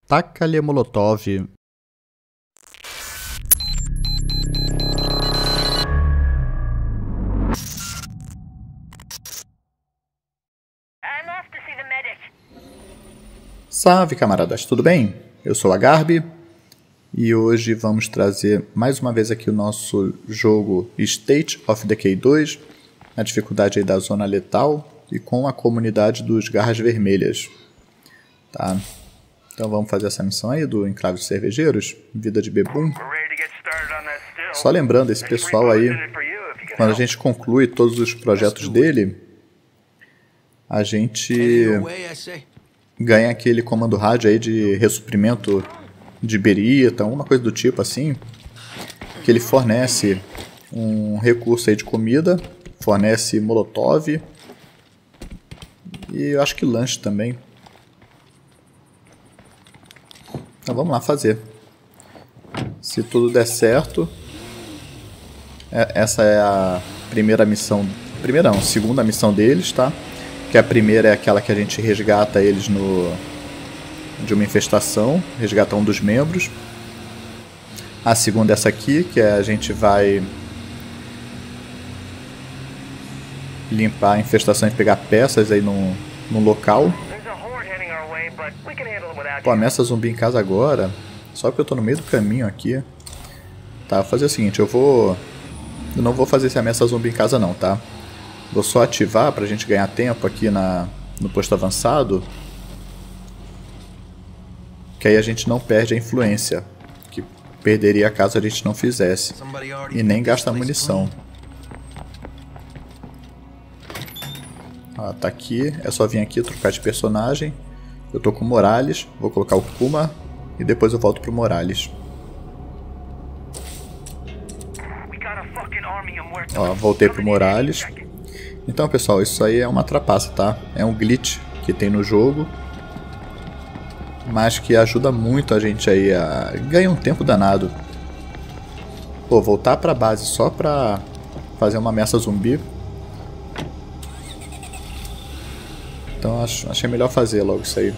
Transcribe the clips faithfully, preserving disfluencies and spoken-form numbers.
Taca-lhe Molotov. Salve, camaradas, tudo bem? Eu sou a Garbi e hoje vamos trazer mais uma vez aqui o nosso jogo State of Decay dois, na dificuldade aí da Zona Letal e com a comunidade dos Garras Vermelhas. Tá? Então vamos fazer essa missão aí do Enclave dos Cervejeiros, Vida de Bebum. Só lembrando, esse pessoal aí, quando a gente conclui todos os projetos dele, a gente ganha aquele comando rádio aí de ressuprimento de berita, alguma coisa do tipo assim, que ele fornece um recurso aí de comida, fornece molotov e eu acho que lanche também. Então vamos lá fazer. Se tudo der certo, essa é a primeira missão, primeira não, segunda missão deles, tá? Que a primeira é aquela que a gente resgata eles no de uma infestação, resgata um dos membros. A segunda é essa aqui, que é a gente vai limpar a infestação e pegar peças aí no, no local. Pô, ameaça zumbi em casa agora, só que eu tô no meio do caminho aqui. Tá, vou fazer o seguinte, eu vou... Eu não vou fazer esse ameaça zumbi em casa não, tá? Vou só ativar pra gente ganhar tempo aqui na, no posto avançado. Que aí a gente não perde a influência, que perderia caso a gente não fizesse. E nem gasta munição. Ah, tá aqui, é só vir aqui trocar de personagem. Eu tô com o Morales, vou colocar o Kuma e depois eu volto pro Morales. Ó, voltei pro Morales. Então, pessoal, isso aí é uma trapaça, tá? É um glitch que tem no jogo, mas que ajuda muito a gente aí a ganhar um tempo danado. Pô, voltar pra base só pra fazer uma ameaça zumbi. Então acho, achei melhor fazer logo isso aí.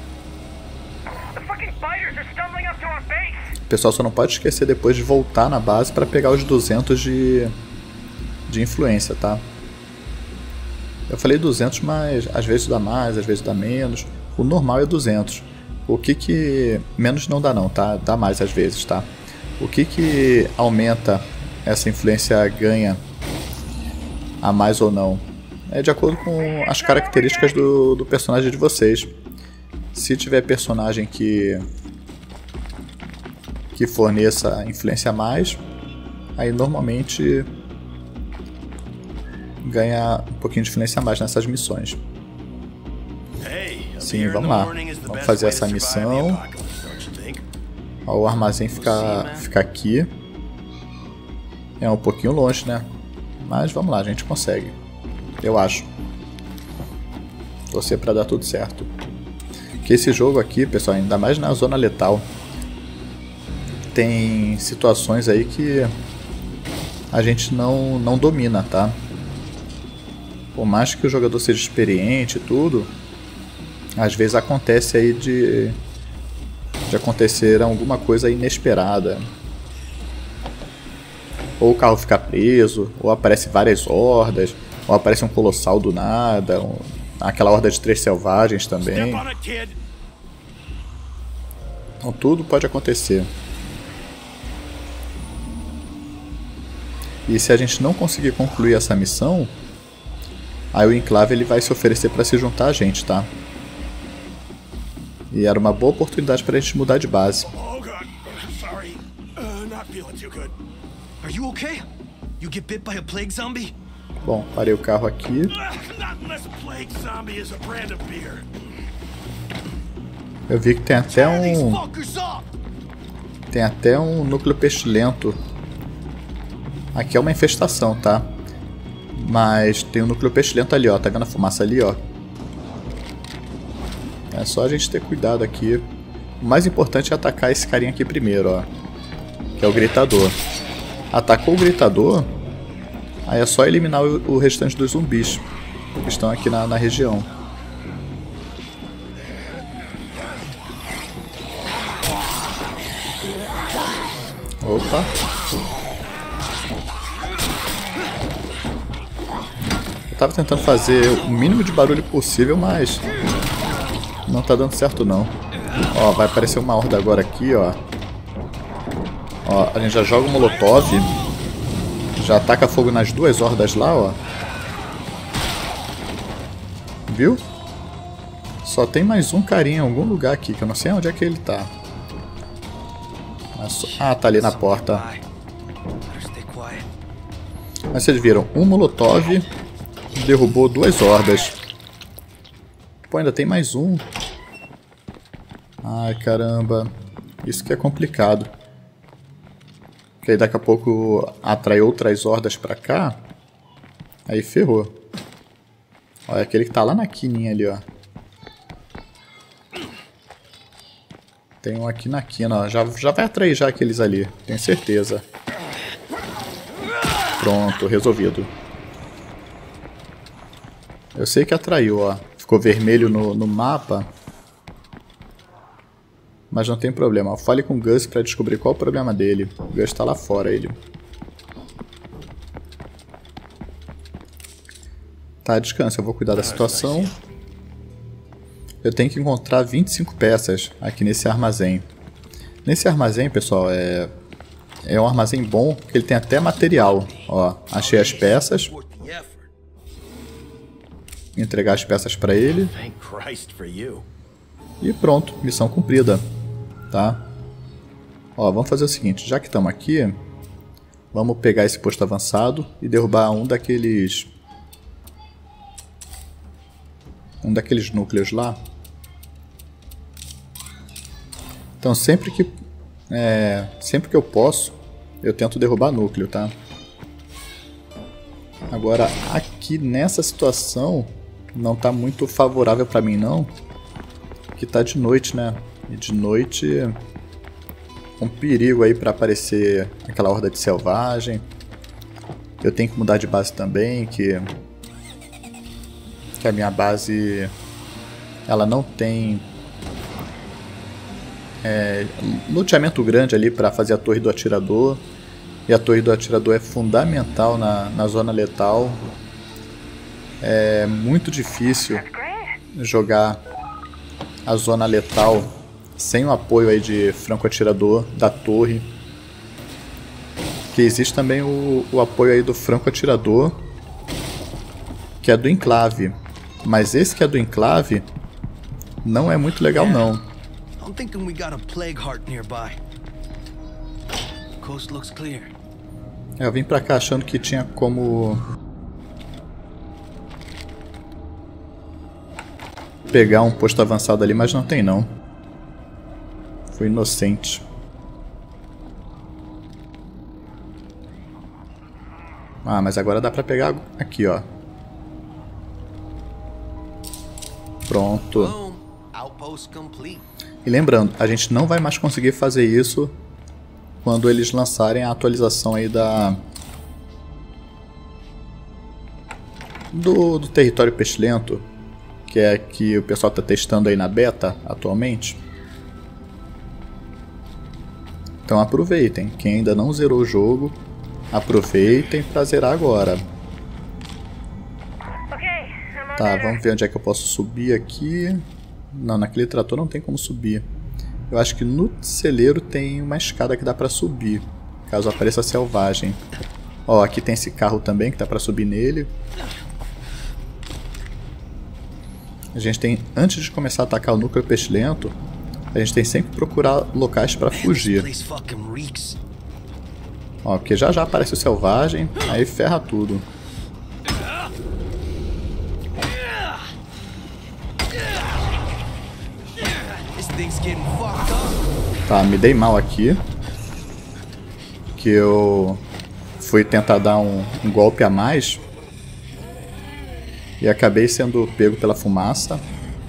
O pessoal só não pode esquecer depois de voltar na base para pegar os duzentos de, de influência, tá? Eu falei duzentos, mas às vezes dá mais, às vezes dá menos. O normal é duzentos. O que que... menos não dá não, tá? Dá mais às vezes, tá? O que que aumenta essa influência ganha a mais ou não? É de acordo com as características do, do personagem de vocês. Se tiver personagem que que forneça influência a mais, aí normalmente ganha um pouquinho de influência a mais nessas missões. Sim, vamos lá. Vamos fazer essa missão. Ó, o armazém fica, fica aqui. É um pouquinho longe, né? Mas vamos lá, a gente consegue. Eu acho. Torcer pra dar tudo certo. Que esse jogo aqui, pessoal, ainda mais na zona letal, tem situações aí que a gente não, não domina, tá? Por mais que o jogador seja experiente e tudo, às vezes acontece aí de, de acontecer alguma coisa inesperada. Ou o carro fica preso, ou aparece várias hordas, ou aparece um colossal do nada, um, aquela horda de três selvagens também. Então tudo pode acontecer. E se a gente não conseguir concluir essa missão, aí o Enclave ele vai se oferecer para se juntar a gente, tá? E era uma boa oportunidade para a gente mudar de base. Bom, parei o carro aqui. Eu vi que tem até um... Tem até um núcleo pestilento. Aqui é uma infestação, tá? Mas tem um núcleo pestilento ali, ó. Tá vendo a fumaça ali, ó? É só a gente ter cuidado aqui. O mais importante é atacar esse carinha aqui primeiro, ó. Que é o gritador. Atacou o gritador, aí é só eliminar o, o restante dos zumbis que estão aqui na, na região. Opa. Eu tava tentando fazer o mínimo de barulho possível, mas não tá dando certo não. Ó, vai aparecer uma horda agora aqui, ó. Ó, a gente já joga o molotov. Já ataca fogo nas duas hordas lá, ó. Viu? Só tem mais um carinha em algum lugar aqui, que eu não sei onde é que ele tá. Ah, tá ali na porta. Mas vocês viram, um molotov derrubou duas hordas. Pô, ainda tem mais um. Ai, caramba. Isso que é complicado. Porque aí daqui a pouco atrai outras hordas pra cá. Aí ferrou. Olha, aquele que tá lá na quininha ali, ó. Tem um aqui na quina, ó. Já, já vai atrair já aqueles ali, tenho certeza. Pronto, resolvido. Eu sei que atraiu, ó. Ficou vermelho no, no mapa. Mas não tem problema. Fale com o Gus pra descobrir qual é o problema dele. O Gus tá lá fora, ele. Tá, descansa. Eu vou cuidar da situação. Eu tenho que encontrar vinte e cinco peças aqui nesse armazém. Nesse armazém, pessoal, é... É um armazém bom, que ele tem até material. Ó, achei as peças. Vou entregar as peças pra ele. E pronto, missão cumprida. Tá? Ó, vamos fazer o seguinte, já que estamos aqui, vamos pegar esse posto avançado e derrubar um daqueles... Um daqueles núcleos lá. Então sempre que... É, sempre que eu posso, eu tento derrubar núcleo, tá? Agora, aqui nessa situação, não tá muito favorável pra mim, não. Que tá de noite, né? E de noite, um perigo aí pra aparecer aquela horda de selvagem. Eu tenho que mudar de base também, que... Que a minha base... Ela não tem... É, loteamento grande ali para fazer a torre do atirador. E a torre do atirador é fundamental na, na zona letal. É muito difícil jogar a zona letal sem o apoio aí de franco-atirador da torre. Que existe também o, o apoio aí do franco-atirador, que é do enclave. Mas esse que é do enclave não é muito legal não. I'm thinking we got a plague heart nearby. Coast looks clear. É, eu vim pra cá achando que tinha como pegar um posto avançado ali, mas não tem não. Fui inocente. Ah, mas agora dá pra pegar aqui, ó. Pronto. E lembrando, a gente não vai mais conseguir fazer isso quando eles lançarem a atualização aí da do, do território pestilento, que é que o pessoal está testando aí na beta atualmente. Então aproveitem, quem ainda não zerou o jogo, aproveitem para zerar agora. Tá, vamos ver onde é que eu posso subir aqui. Não, naquele trator não tem como subir. Eu acho que no celeiro tem uma escada que dá pra subir, caso apareça selvagem. Ó, aqui tem esse carro também que dá pra subir nele. A gente tem, antes de começar a atacar o núcleo pestilento, a gente tem sempre que procurar locais pra fugir. Ó, porque já já aparece o selvagem, aí ferra tudo. Tá, me dei mal aqui. Que eu fui tentar dar um, um golpe a mais e acabei sendo pego pela fumaça.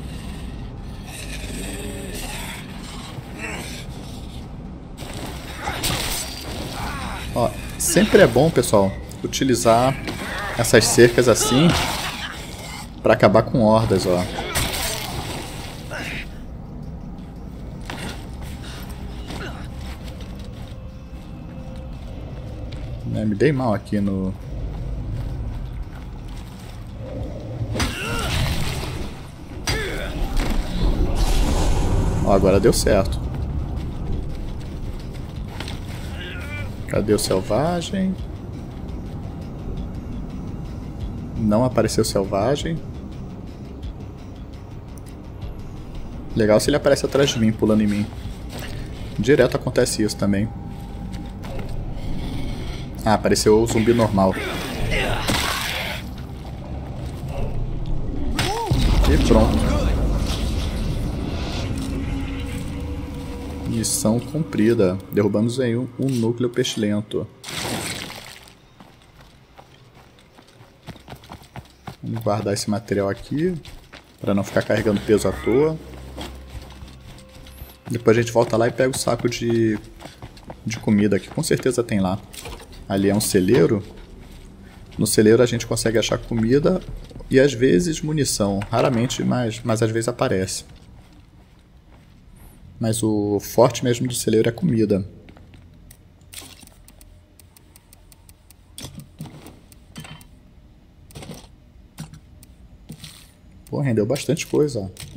Ó, sempre é bom, pessoal, utilizar essas cercas assim para acabar com hordas, ó. É, me dei mal aqui no... Ó, agora deu certo. Cadê o selvagem? Não apareceu selvagem. Legal se ele aparece atrás de mim, pulando em mim. Direto acontece isso também. Ah, apareceu o zumbi normal. E pronto. Missão cumprida. Derrubamos aí um, um núcleo pestilento. Vamos guardar esse material aqui para não ficar carregando peso à toa. Depois a gente volta lá e pega o saco de, de comida que com certeza tem lá. Ali é um celeiro. No celeiro a gente consegue achar comida e às vezes munição. Raramente, mas, mas às vezes aparece. Mas o forte mesmo do celeiro é comida. Pô, rendeu bastante coisa, ó.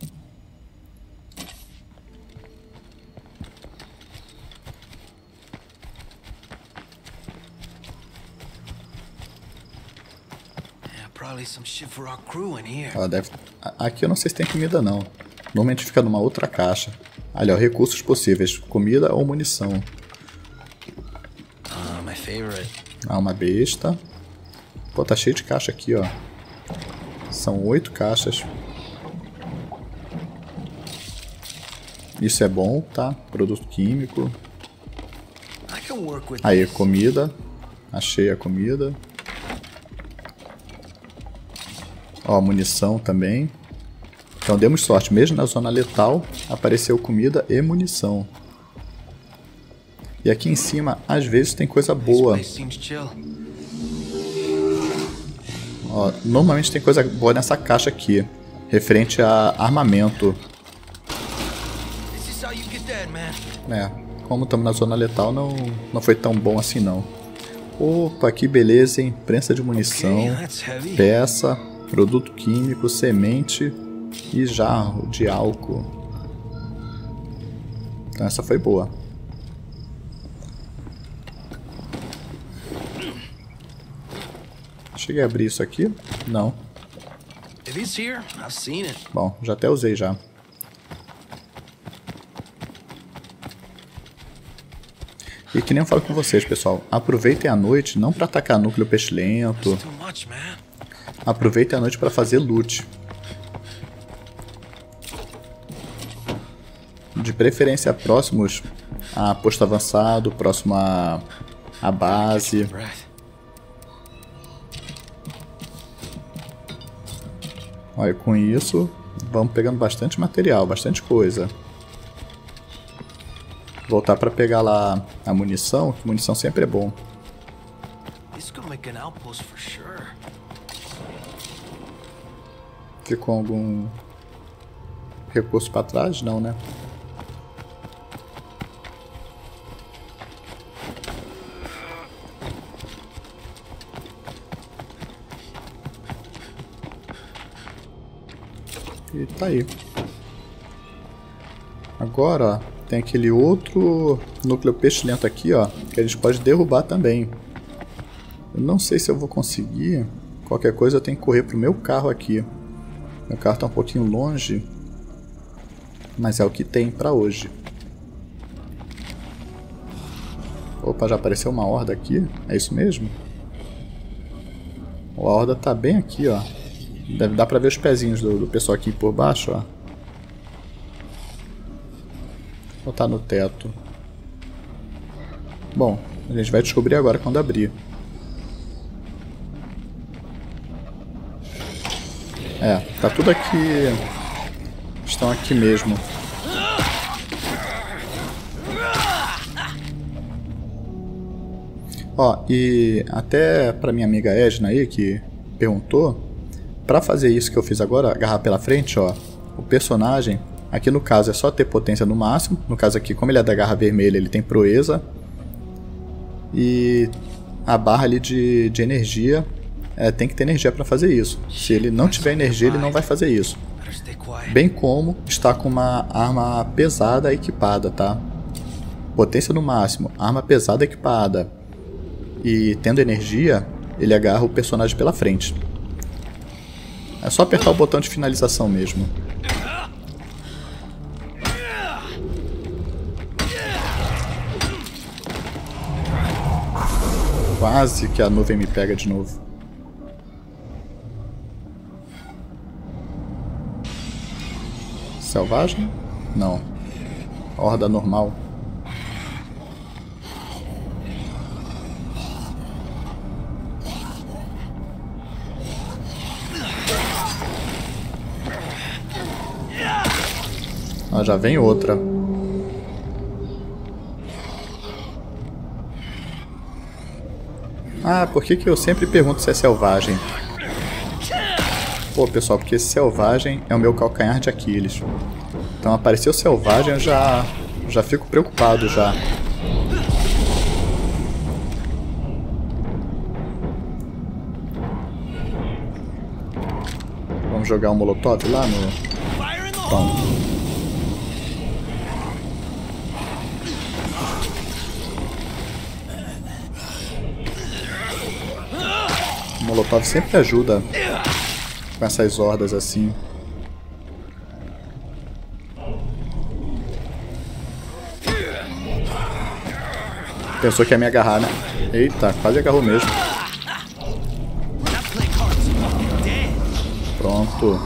Ó, deve... Aqui eu não sei se tem comida não. Normalmente fica numa outra caixa. Ali, ó, recursos possíveis. Comida ou munição. Ah, my favorite. Ah, uma besta. Pô, tá cheio de caixa aqui, ó. São oito caixas. Isso é bom, tá? Produto químico. Aí, comida. Achei a comida. Ó, munição também. Então demos sorte. Mesmo na zona letal, apareceu comida e munição. E aqui em cima, às vezes, tem coisa boa. Ó, normalmente tem coisa boa nessa caixa aqui. Referente a armamento. É, como estamos na zona letal, não, não foi tão bom assim não. Opa, que beleza, hein? Prensa de munição, peça, produto químico, semente e jarro de álcool. Então essa foi boa. Cheguei a abrir isso aqui? Não. Bom, já até usei já. E que nem eu falo com vocês, pessoal, aproveitem a noite não para atacar núcleo pestilento. Aproveitem a noite para fazer loot. De preferência próximos a posto avançado, próximo a, a base. Olha, com isso vamos pegando bastante material, bastante coisa. Voltar para pegar lá a munição, que munição sempre é bom. Ficou algum recurso para trás? Não, né? E tá aí. Agora, ó, tem aquele outro núcleo pestilento aqui, ó, que a gente pode derrubar também. Eu não sei se eu vou conseguir. Qualquer coisa eu tenho que correr pro meu carro aqui. Meu carro tá um pouquinho longe, mas é o que tem pra hoje. Opa, já apareceu uma horda aqui. É isso mesmo? A horda tá bem aqui, ó. Deve dar pra ver os pezinhos do, do pessoal aqui por baixo, ó. Ou tá no teto? Bom, a gente vai descobrir agora quando abrir. É, tá tudo aqui. Estão aqui mesmo. Ó, e até pra minha amiga Edna aí que perguntou, pra fazer isso que eu fiz agora, agarrar pela frente, ó, o personagem, aqui no caso é só ter potência no máximo, no caso aqui, como ele é da garra vermelha, ele tem proeza, e a barra ali de, de energia, é, tem que ter energia para fazer isso. Se ele não tiver energia, ele não vai fazer isso. Bem como está com uma arma pesada equipada, tá? Potência no máximo, arma pesada equipada. E tendo energia, ele agarra o personagem pela frente. É só apertar o botão de finalização mesmo. Quase que a nuvem me pega de novo. Selvagem? Não. Horda normal. Ah, já vem outra. Ah, por que que eu sempre pergunto se é selvagem? Pô, pessoal, porque selvagem é o meu calcanhar de Aquiles. Então apareceu selvagem, eu já, já fico preocupado já. Vamos jogar um molotov lá no... Pronto. O molotov sempre ajuda com essas hordas assim. Pensou que ia me agarrar, né? Eita, quase agarrou mesmo. Pronto.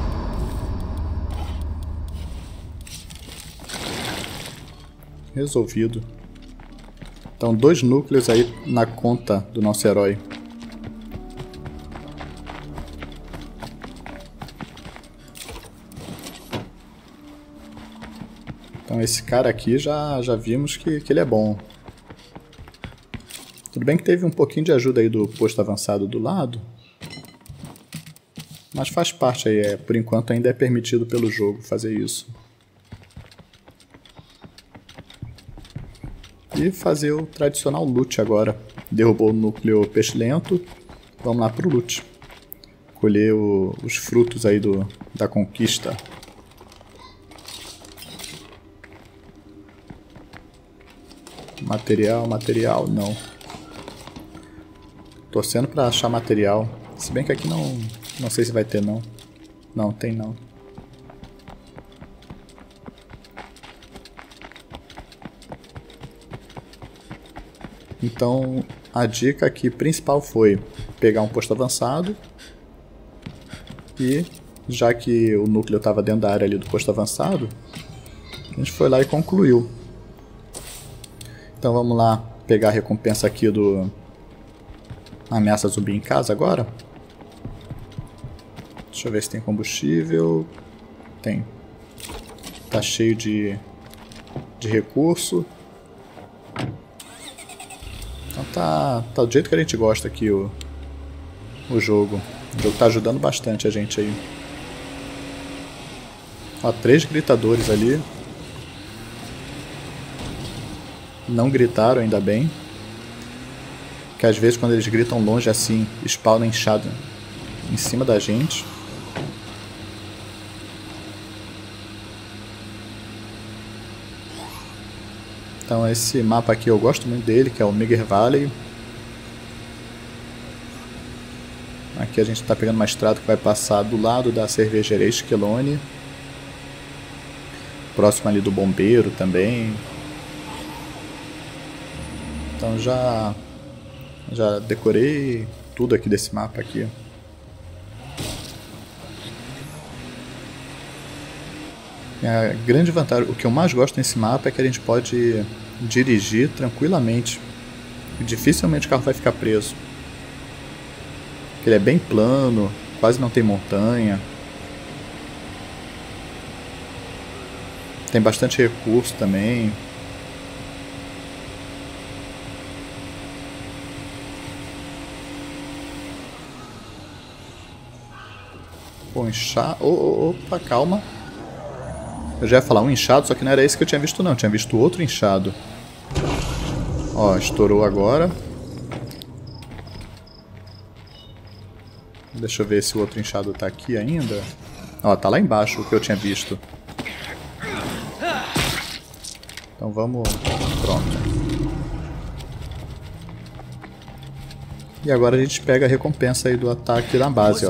Resolvido. Então, dois núcleos aí na conta do nosso herói. Então, esse cara aqui já, já vimos que, que ele é bom. Tudo bem que teve um pouquinho de ajuda aí do posto avançado do lado. Mas faz parte aí, é, por enquanto ainda é permitido pelo jogo fazer isso. E fazer o tradicional loot agora. Derrubou o núcleo pestilento. Vamos lá pro loot. Colher o, os frutos aí do, da conquista. Material, material, não. Torcendo pra achar material. Se bem que aqui não, não sei se vai ter não. Não, tem não. Então, a dica aqui principal foi pegar um posto avançado. E, já que o núcleo estava dentro da área ali do posto avançado, a gente foi lá e concluiu. Então vamos lá pegar a recompensa aqui do ameaça zumbi em casa agora. Deixa eu ver se tem combustível. Tem. Tá cheio de, de recurso. Então tá, tá do jeito que a gente gosta aqui o, o jogo. O jogo tá ajudando bastante a gente aí. Ó, três gritadores ali. Não gritaram, ainda bem. Que às vezes quando eles gritam longe assim, spawna inchado em cima da gente. Então esse mapa aqui eu gosto muito dele, que é o Meager Valley. Aqui a gente está pegando uma estrada que vai passar do lado da cervejaria Esquilone. Próximo ali do bombeiro também. Então já, já decorei tudo aqui desse mapa aqui. A grande vantagem, o que eu mais gosto nesse mapa é que a gente pode dirigir tranquilamente. Dificilmente o carro vai ficar preso. Ele é bem plano, quase não tem montanha. Tem bastante recurso também. Pô, inchado. Oh, opa, calma. Eu já ia falar um inchado, só que não era esse que eu tinha visto não. Eu tinha visto outro inchado. Ó, estourou agora. Deixa eu ver se o outro inchado tá aqui ainda. Ó, tá lá embaixo o que eu tinha visto. Então vamos... Pronto. E agora a gente pega a recompensa aí do ataque na base, ó.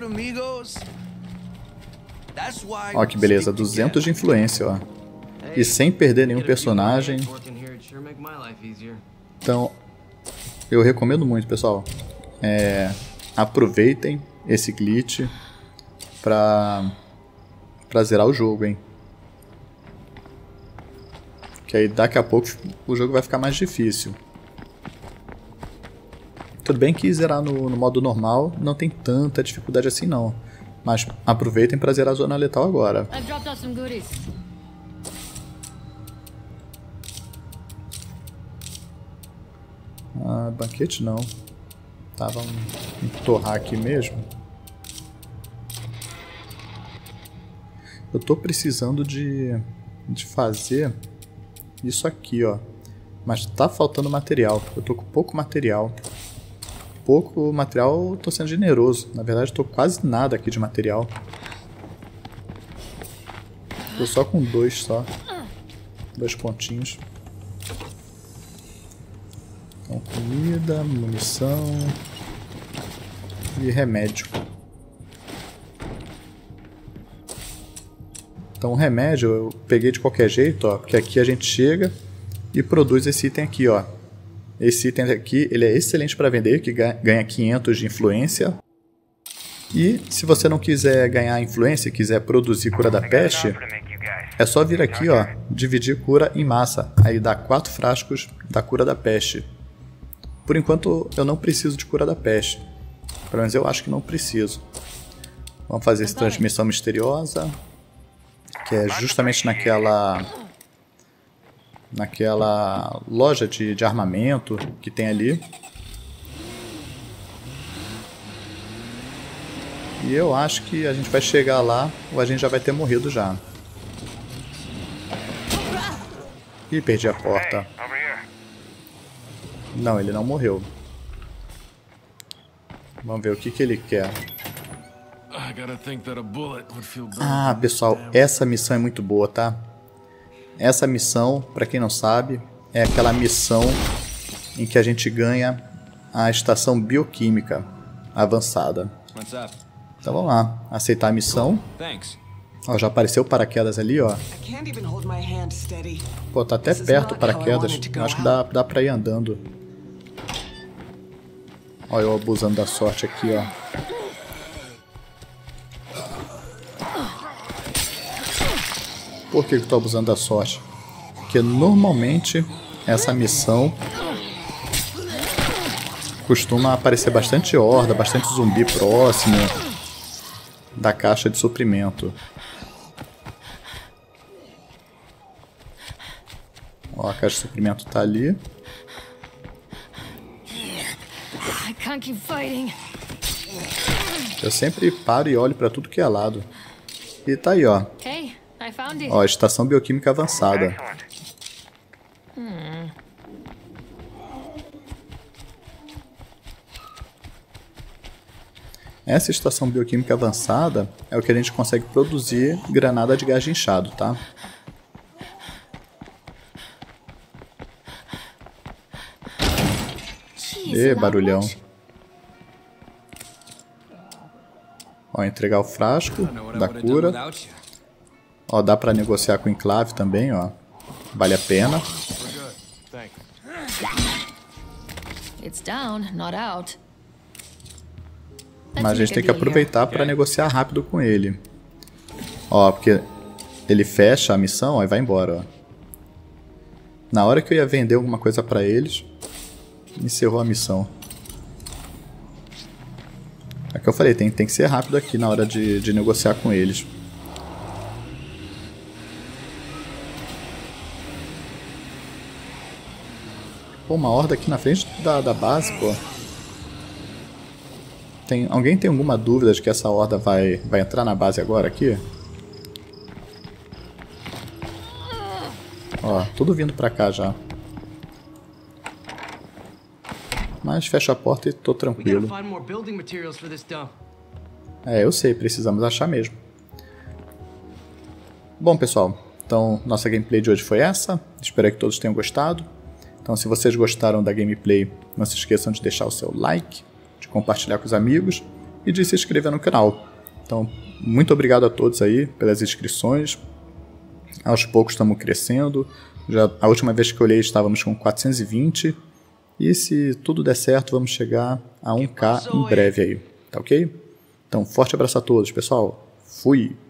Ó que beleza, duzentos de influência, ó. E sem perder nenhum personagem. Então, eu recomendo muito, pessoal. É, aproveitem esse glitch pra, pra zerar o jogo, hein. Que aí daqui a pouco o jogo vai ficar mais difícil. Tudo bem que zerar no, no modo normal não tem tanta dificuldade assim não. Mas aproveitem pra zerar a zona letal agora. Ah, banquete não. Tá, vamos torrar aqui mesmo. Eu tô precisando de, de fazer isso aqui, ó. Mas tá faltando material. Eu tô com pouco material. Pouco material, tô sendo generoso. Na verdade, tô quase nada aqui de material. Tô só com dois só. Dois pontinhos. Então, comida, munição e remédio. Então, o remédio eu peguei de qualquer jeito, ó, porque aqui a gente chega e produz esse item aqui, ó. Esse item aqui, ele é excelente para vender, que ganha quinhentos de influência. E se você não quiser ganhar influência, quiser produzir cura da peste, é só vir aqui, ó, dividir cura em massa. Aí dá quatro frascos da cura da peste. Por enquanto eu não preciso de cura da peste. Pelo menos eu acho que não preciso. Vamos fazer essa transmissão misteriosa, que é justamente naquela... naquela loja de, de armamento que tem ali. E eu acho que a gente vai chegar lá ou a gente já vai ter morrido já. Ih, perdi a porta. Não, ele não morreu. Vamos ver o que, que ele quer. Ah, pessoal, essa missão é muito boa, tá? Essa missão, para quem não sabe, é aquela missão em que a gente ganha a estação bioquímica avançada. Então vamos lá, aceitar a missão. Ó, já apareceu o paraquedas ali, ó. Pô, tá até perto o paraquedas. Acho que dá, dá pra ir andando. Ó, eu abusando da sorte aqui, ó. Por que eu tô abusando da sorte? Porque normalmente essa missão costuma aparecer bastante horda, bastante zumbi próximo da caixa de suprimento. Ó, a caixa de suprimento tá ali. Eu sempre paro e olho pra tudo que é lado. E tá aí, ó. Ó, estação bioquímica avançada. Hmm. Essa estação bioquímica avançada é o que a gente consegue produzir granada de gás inchado, tá? E barulhão. Ó, entregar o frasco da cura. Ó, dá pra negociar com o enclave também, ó. Vale a pena. Mas a gente tem que aproveitar pra negociar rápido com ele. Ó, porque ele fecha a missão, ó, e vai embora, ó. Na hora que eu ia vender alguma coisa pra eles, encerrou a missão. É o que eu falei, tem, tem que ser rápido aqui na hora de, de negociar com eles. Pô, uma horda aqui na frente da, da base, pô. Tem, alguém tem alguma dúvida de que essa horda vai, vai entrar na base agora aqui? Ó, tudo vindo pra cá já. Mas fecha a porta e tô tranquilo. É, eu sei, precisamos achar mesmo. Bom, pessoal, então nossa gameplay de hoje foi essa. Espero que todos tenham gostado. Então, se vocês gostaram da gameplay, não se esqueçam de deixar o seu like, de compartilhar com os amigos e de se inscrever no canal. Então, muito obrigado a todos aí pelas inscrições. Aos poucos estamos crescendo. Já, a última vez que eu olhei estávamos com quatrocentos e vinte. E se tudo der certo, vamos chegar a um K em breve aí. Tá ok? Então, forte abraço a todos, pessoal. Fui!